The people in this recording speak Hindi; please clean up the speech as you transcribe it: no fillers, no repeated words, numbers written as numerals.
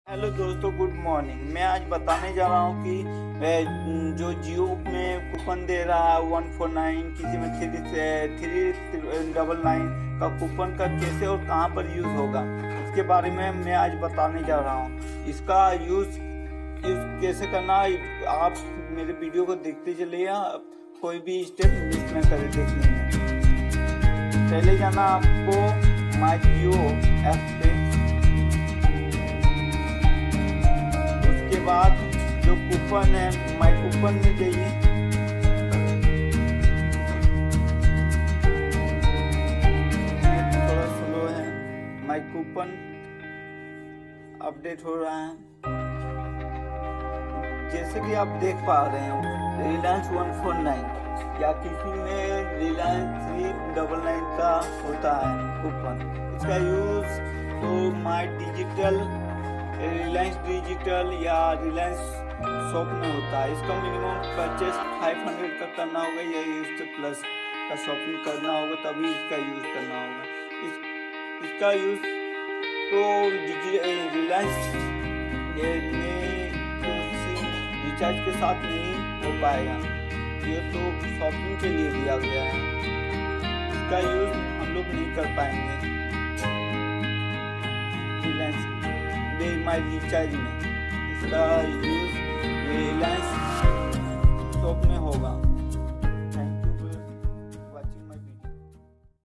हेलो दोस्तों, गुड मॉर्निंग। मैं आज बताने जा रहा हूँ कि जो जियो में कूपन दे रहा है 149, किसी में 399 का कूपन का कैसे और कहाँ पर यूज़ होगा, उसके बारे में मैं आज बताने जा रहा हूँ। इसका यूज़ कैसे करना, आप मेरे वीडियो को देखते चलिए, कोई भी स्टेप मिस न करें देखने में। पहले जाना आपको माई जियो ऐप पे, बाद जो कूपन है माई कूपन में जाइए। थोड़ा स्लो है, माई कूपन अपडेट हो रहा है। जैसे कि आप देख पा रहे हैं, रिलायंस 149 या किसी में रिलायंस 399 का होता है कूपन। इसका यूज तो माई डिजिटल, रिलायंस डिजिटल या रिलायंस शॉप में होता है। इसका मिनिमम परचेस 500 का करना होगा या इससे प्लस का शॉपिंग करना होगा, तभी इसका यूज़ करना होगा। इसका यूज़ तो रिलायंस में रिचार्ज के साथ नहीं हो पाएगा, ये तो शॉपिंग के लिए दिया गया है। इसका यूज़ हम लोग नहीं कर पाएंगे रिलायंस माई रिचार्ज में। इसका यूज रिलायंस शॉप में होगा।